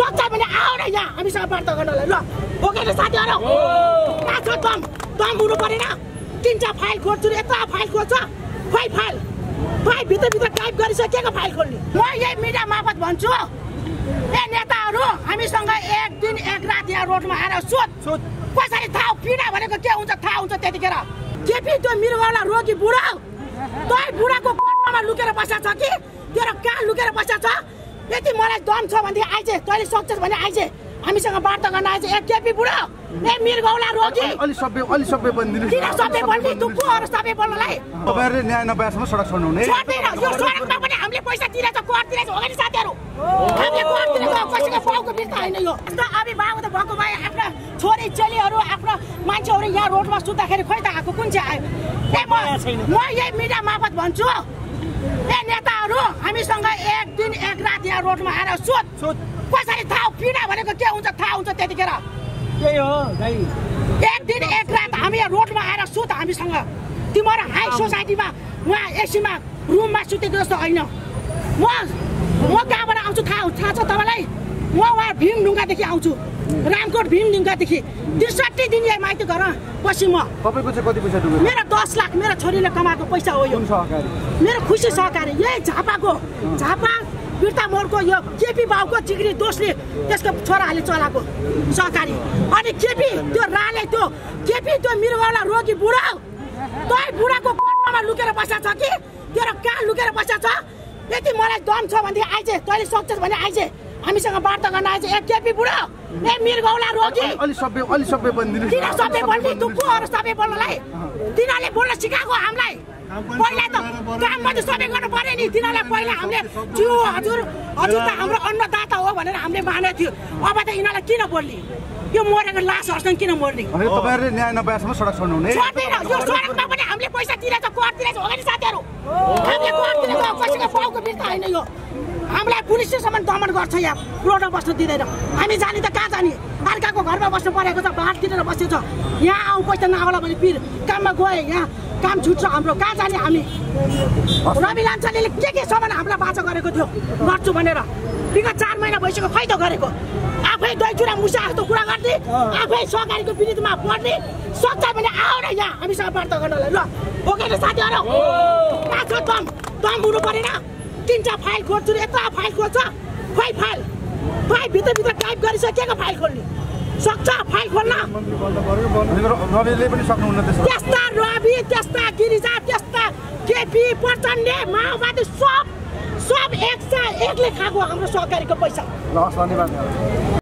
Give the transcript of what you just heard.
सक्छ भने आऊ न यहाँ हामीसँग वार्ता गर्नलाई ल ओके त साथीहरु कहाँ छ दम हुनु परेन तीनटा फाइल खोज्छु यता फाइल खोज्छ फाइल भित्र टाइप गरिसकेको फाइल खोल्ने म यही मिडिया मार्फत भन्छु ए नेताहरू हामीसँग एक दिन एक रात यहाँ रोडमा आएर सोध कसरी थाहा पीडा भनेको के हुन्छ थाहा हुन्छ त्यतिखेर केपी त्यो मृगौला रोगी बुढो तै बुढाको कोठामा लुकेर बसेको छ कि तेरो कहाँ लुकेर बसेको छ यति मलाई दम छ भने आइज तैले सक्छस् भने आइज हामीसँग वार्ता गर्न आइज ए केपी बुढो ए मृगौला रोगी अलि सबै बन्दिनु किन सबै बन्दी तु को अरु सबै बोल्नलाई तपाईहरुले न्याय नपाएसम्म सडक छोड्नु हुने छोड्दैन यो सडकमा पनि हामीले पैसा तिरेछ कर तिरेछ हो नि साथीहरु हामीले कर तिरेको कसैको पाउको बिर्ता हैन यो अभिभावक त भएको भए आफ्ना छोरी चेलीहरु आफ्ना मान्छेहरु यहाँ रोडमा सुत्दाखेरि खोइ त आको कुन चाहिँ आयो म यही मिडिया मार्फत भन्छु ए नेताहरू हामीसँग एक दिन एक रात यहाँ रोडमा आएर सोध कसरी थाहा पीडा भनेको के हुन्छ थाहा हुन्छ त्यतिखेर त्यही हो दाइ एक दिन एक रात हामी यहाँ रोडमा आएर सुत हामीसँग तिम्रो हाई सोसाइटीमा वहाँ एसीमा रुममा सुतेको जस्तो होइन म कहाँबाट आउँछु थाहा छ तपाईँलाई म वहाँ भीमढुङ्गादेखि आउँछु रामकोट भीमढुङ्गादेखि 63 दिन यहाँ माइती घर पछि म तपाईको चाहिँ कति पैसा डुब्यो मेरो 10 लाख मेरो छोरीले कमाएको पैसा हो यो मेरो खुसी सहकारी यही झापा बिर्ता मोडको यो केपी बाउको जिग्री दोषले त्यसको छोराले चलाएको सहकारी अनि केपी त्यो राले त्यो केपी त्यो मृगौला रोगी बुढो तै बुढाको कोठामा लुकेर बसेको छ कि तेरो कहाँ लुकेर बसेको छ यति मलाई दम छ भने आइज तैले सक्छस् भने आइज हामीसँग वार्ता गर्न आइज ए केपी बुढो ए मृगौला रोगी अलि सबै बन्दिनु किन सबै बन्दी तु को अरु सबै बोल्नलाई तिनीहरूले बोल्न सिकाएको हामीलाई पहिला त काम मात्रै सबै गर्नु पर्यो नि तिनीहरूलाई पहिला हामीले हजुर त हाम्रो अन्नदाता हो भनेर हामीले मानेको थियो अब त यिनीहरूलाई किन बोल्ने यो मरेको लासहरुसँग किन मर्ने तपाईहरुले न्याय नपाएसम्म सडक छोड्नु हुने छोड्दैन यो सडकमा पनि हामीले पैसा तिरेछ कर तिरेछ हो नि साथीहरु हामीले कर तिरेको कसैको पाउको बिर्ता हैन यो हामीलाई पुलिससम्म दमन गर्छ यहाँ रोडमा बस्न दिँदैन हामी जाने त कहाँ जाने अर्काको घरमा बस्नु परेको छ भात तिरेर बसेको छ यहाँ आऊ पैसा नआउला भने पिर काममा गए यहाँ काम छुट्छ हाम्रो कहाँ जाने हामी रवि लान्छाले के सामान हामीलाई बाचा गरेको थियो गर्छु भनेर विगत 4 महिना भइसक्यो खै त गरेको आफै दैचुरा मुसा जस्तो कुरा गर्ने आफै सहकारीको विरुद्धमा पढ्ने सक्छ भने आऊ न यहाँ हामीसँग वार्ता गर्नलाई ल ओके त साथीहरु कहाँ छ दम हुनु परेन तीनटा फाइल खोज्छु यता फाइल खोज्छ फाइल भित्र टाइप गरिसकेको फाइल खोल्ने सक्छ फाइल खोल्न रविले पनि सक्नुहुन्न त्यस्ता रवि त्यस्ता गिरिजा त्यस्ता केपी प्रचण्ड माओवादी सब एकले खाएको हाम्रो सहकारीको पैसा ल धन्यवाद